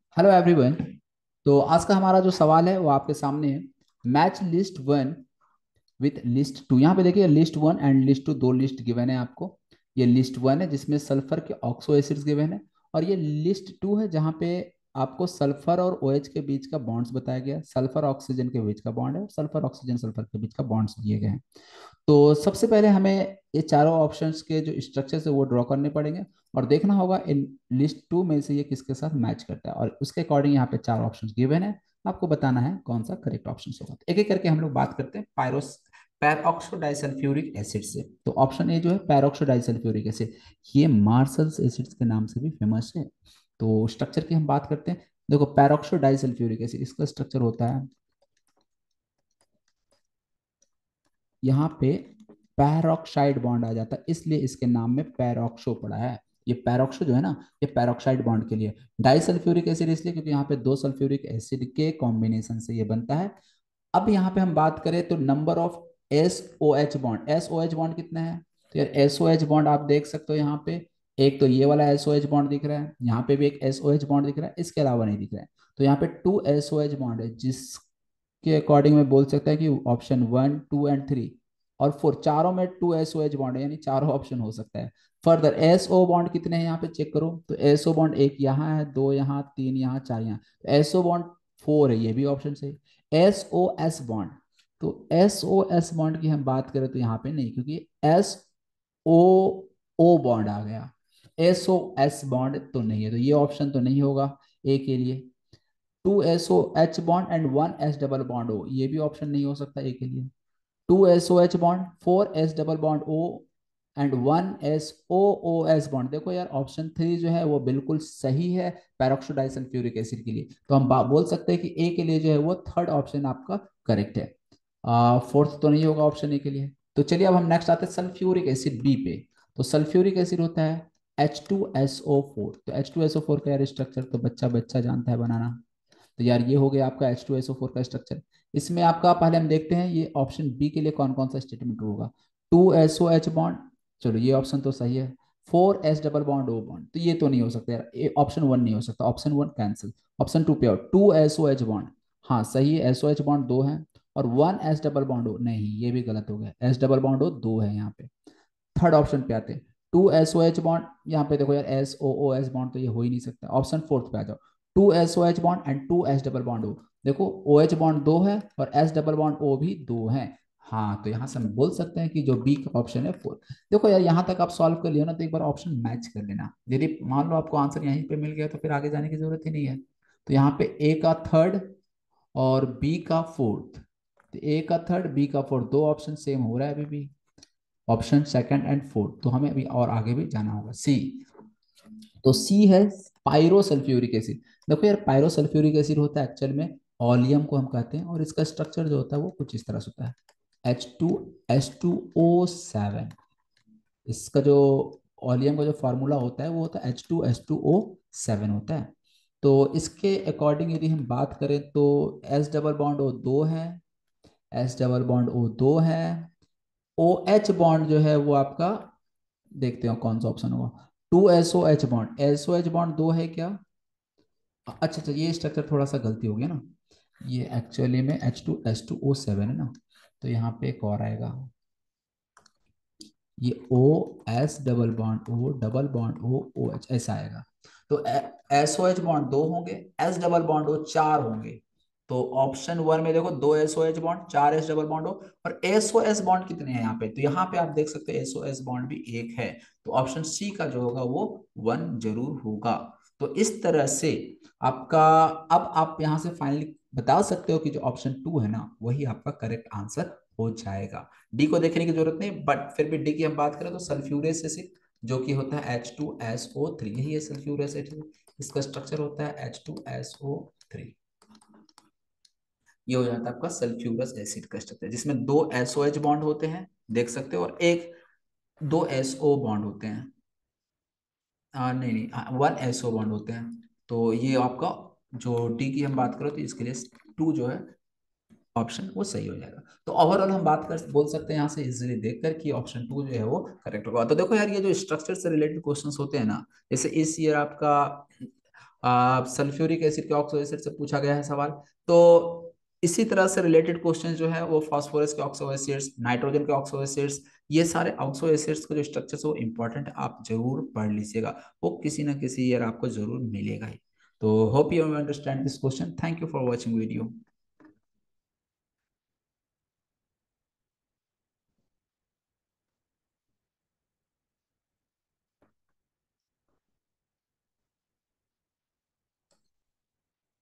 Hello everyone. तो आज का हमारा जो सवाल है वो आपके सामने है। Match list one with list two. यहाँ पे देखिए list one and list two, दो लिस्ट गिवन है आपको। ये लिस्ट वन है जिसमें सल्फर के ऑक्सो एसिड्स गिवन है, और ये लिस्ट टू है जहाँ पे आपको सल्फर और OH के बीच का बॉन्ड्स बताया गया है। सल्फर ऑक्सीजन के बीच का बॉन्ड है, सल्फर ऑक्सीजन सल्फर के बीच का बॉन्ड्स दिए गए हैं। तो सबसे पहले हमें ये चारों ऑप्शंस के जो स्ट्रक्चर्स है वो ड्रॉ करने पड़ेंगे, और देखना होगा इन लिस्ट टू में से ये किसके साथ मैच करता है, और उसके अकॉर्डिंग यहाँ पे चार ऑप्शंस गिवन है। आपको बताना है कौन सा करेक्ट ऑप्शन होगा। तो एक एक करके हम लोग बात करते हैं पायरोस पैरोक्सो डाइसल्फ्यूरिक एसिड से। तो ऑप्शन ए जो है पैरोक्सो डाइसल्फ्यूरिक एसिड, ये मार्शल्स एसिड्स के नाम से भी फेमस है। तो स्ट्रक्चर की हम बात करते हैं। देखो पैरोक्सो डाइसल्फ्यूरिक एसिड, इसका स्ट्रक्चर होता है यहाँ पे पैरोक्साइड बॉन्ड आ जाता है, इसलिए इसके नाम में पैरोक्सो पड़ा है। ये पैरोक्सो जो है ना, ये पैरोक्साइड बॉन्ड के लिए। डाइसल्फ्यूरिक एसिड इसलिए क्योंकि यहाँ पे दो सल्फ्यूरिक एसिड के कॉम्बिनेशन से ये बनता है। अब यहाँ पे हम बात करें तो number of S O H bond कितना है। तो यार SOH बॉन्ड आप देख सकते हो यहाँ पे। एक तो ये वाला SOH बॉन्ड दिख रहा है, यहाँ पे भी एक SOH बॉन्ड दिख रहा है, इसके अलावा नहीं दिख रहा है। तो यहाँ पे 2 SOH बॉन्ड है, जिसके अकॉर्डिंग में बोल सकता है कि ऑप्शन 1, 2 एंड 3 और 4, चारों में 2 SOH बॉन्ड है, यानी चारों ऑप्शन हो सकता है। फर्दर SO बॉन्ड कितने हैं यहाँ पे चेक करो। तो SO बॉन्ड एक यहाँ है, दो यहाँ, तीन यहाँ, चार यहाँ। तो SO बॉन्ड 4 है, ये भी ऑप्शन सही। SOS बॉन्ड, तो SOS बॉन्ड की हम बात करें तो यहाँ पे नहीं, क्योंकि SOO बॉन्ड आ गया। SOS बॉन्ड तो नहीं है, तो ये ऑप्शन तो नहीं होगा ए के लिए। 2 SOH bond and 1 S double bond O, ये भी ऑप्शन नहीं हो सकता ए के लिए। 2 SOH bond, 4 S double bond O and 1 SOOS bond. देखो यार ऑप्शन 3 जो है वो बिल्कुल सही है पैरोक्सो डाइसल्फ्यूरिक एसिड के लिए। तो हम बोल सकते हैं कि ए के लिए जो है वो थर्ड ऑप्शन आपका करेक्ट है। फोर्थ तो नहीं होगा ऑप्शन ए के लिए। तो चलिए अब हम नेक्स्ट आते हैं सल्फ्यूरिक एसिड बी पे। तो सल्फ्यूरिक एसिड होता है H2SO4। तो H2SO4 का यार स्ट्रक्चर तो बच्चा बच्चा जानता है बनाना। तो यार ये हो गया आपका H2SO4 का स्ट्रक्चर। इसमें आपका पहले हम देखते हैं ये ऑप्शन बी के लिए कौन कौन सा स्टेटमेंट होगा। 2 SOH बॉन्ड, चलो ये ऑप्शन तो सही है। 4 S double bond O bond, तो ये तो नहीं हो सकता यार, ये ऑप्शन वन नहीं हो सकता, option one cancel. Option two पे आओ, 2 SOH बॉन्ड, हाँ सही है, SOH बॉन्ड दो है। और 1 S डबल बॉन्ड O नहीं, ये भी गलत हो गया, S डबल बॉन्ड O दो है यहाँ पे। थर्ड ऑप्शन पे आते हैं, 2 SOH बॉन्ड, यहाँ पे देखो यार SOOS बॉन्ड तो ये हो ही नहीं सकता। ऑप्शन फोर्थ पे आ जाओ, 2 SOH bond and 2 S double bond O। देखो OH बॉन्ड दो है और S डबल बॉन्ड O भी दो है। हाँ, तो यहाँ से हम बोल सकते हैं कि जो बी का ऑप्शन है फोर्थ। देखो यार यहाँ तक आप सॉल्व कर लियो ना, तो एक बार ऑप्शन मैच कर लेना। यदि मान लो आपको आंसर यहीं पे मिल गया तो फिर आगे जाने की जरूरत ही नहीं है। तो यहाँ पे ए का थर्ड और बी का फोर्थ। तो ए का थर्ड, बी का फोर्थ, दो ऑप्शन सेम हो रहा है अभी भी। ऑप्शन सेकंड एंड फोर्थ, तो हमें अभी और आगे भी जाना होगा। सी, तो सी है पायरोसल्फ्यूरिक एसिड। देखो यार पायरोसल्फ्यूरिक एसिड होता है एक्चुअल में ऑलियम को हम कहते हैं, और इसका स्ट्रक्चर जो होता है वो कुछ इस तरह से होता है, H2S2O7। इसका जो ऑलियम का जो फार्मूला होता है वो होता है H2S2O7 होता है। तो इसके अकॉर्डिंग यदि हम बात करें तो S डबल बॉन्ड O दो है, S डबल बॉन्ड O दो है। OH बॉन्ड जो है वो आपका, देखते हो कौन सा ऑप्शन होगा। 2 SOH बॉन्ड, SOH बॉन्ड दो है क्या। अच्छा अच्छा, ये स्ट्रक्चर थोड़ा सा गलती हो गया ना, ये एक्चुअली में H2S2O7 है ना। तो यहाँ पे एक और आएगा, ये OS डबल बॉन्ड O, ऐसा आएगा। तो SOH बॉन्ड दो होंगे, S डबल बॉन्ड O चार होंगे। तो ऑप्शन वन में देखो 2 SOH bond, 4 S double bond O। और SOS बॉन्ड कितने हैं यहाँ पे, तो यहाँ पे आप देख सकते हैं SOS बॉन्ड भी एक है। तो ऑप्शन सी का जो होगा वो वन जरूर होगा। तो इस तरह से आपका, अब आप यहाँ से फाइनली बता सकते हो कि जो ऑप्शन टू है ना वही आपका करेक्ट आंसर हो जाएगा। डी को देखने की जरूरत नहीं, बट फिर भी डी की हम बात करें तो सल्फ्यूरिक एसिड जो कि होता है H2SO3, यही है सल्फ्यूरिक एसिड। इसका स्ट्रक्चर होता है H2SO3। ये हो जाता है आपका सल्फ्यूरस एसिड का स्ट्रक्चर, जिसमें 2 SOH बॉन्ड होते हैं, देख सकते हो, और एक 2 SO बॉन्ड होते हैं। नहीं नहीं, 1 SO बॉन्ड होते हैं। तो ये आपका जो डी की हम बात करें तो इसके लिए टू जो है ऑप्शन वो सही हो जाएगा। तो ओवरऑल हम बात कर बोल सकते हैं यहाँ से इजीली देखकर कि ऑप्शन टू जो है वो करेक्ट होगा। तो देखो यार ये जो स्ट्रक्चर से रिलेटेड क्वेश्चंस होते हैं ना, जैसे इस ईयर आपका सल्फ्यूरिक एसिड के ऑक्सो एसिड से पूछा गया है सवाल। तो इसी तरह से रिलेटेड क्वेश्चन जो है वो फास्फोरस के ऑक्सो एसिड्स, नाइट्रोजन के ऑक्सो एसिड्स, ये सारे ऑक्सो एसिड्स के जो स्ट्रक्चर्स वो इंपॉर्टेंट, आप जरूर पढ़ लीजिएगा, वो किसी ना किसी ईयर आपको जरूर मिलेगा ही। तो hope you understand this question. Thank you for watching video.